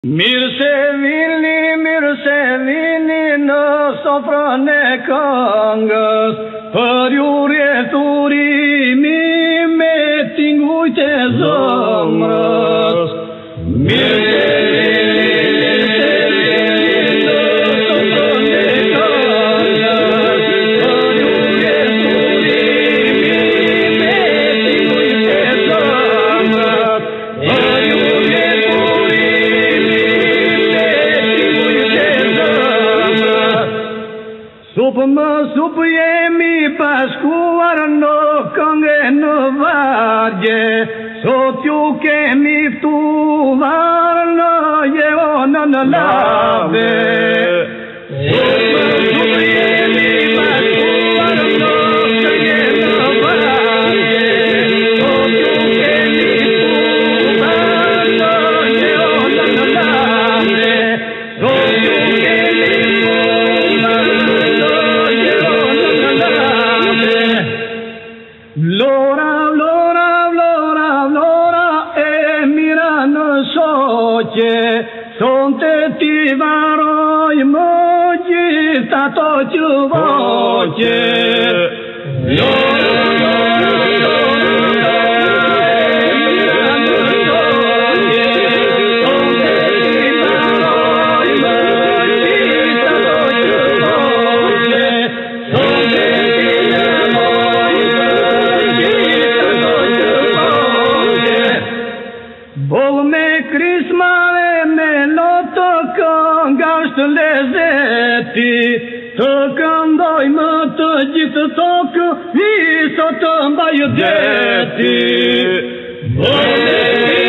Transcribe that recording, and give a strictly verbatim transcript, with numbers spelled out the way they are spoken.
Mirë se vini, mirë se vini në sofrën e këngës, për ju rjeturimi me tingujt e zëmrës. Mirë se vini, mirë se vini në sofrën e këngës, për ju rjeturimi me tingujt e zëmrës. Për ju Supë më supë jemi bashkuar në këngë në vargje, sot ju kemi ftuar në jeona në lave. Supë më supë jemi bashkuar në këngë në vargje, sot ju kemi ftuar në jeona në lave. Sot ju kemi Vlora, vlora, vlora, vlora e mira në shoqe, sonte ti varoj më gjithë ato që voqe. Vlora, vlora, vlora e mira në shoqe, sonte ti varoj më gjithë ato që voqe. Sonte Boll me krismare me loto kënga është lezeti, të këndoj më të gjithë tokë, i sot të mbaj deti.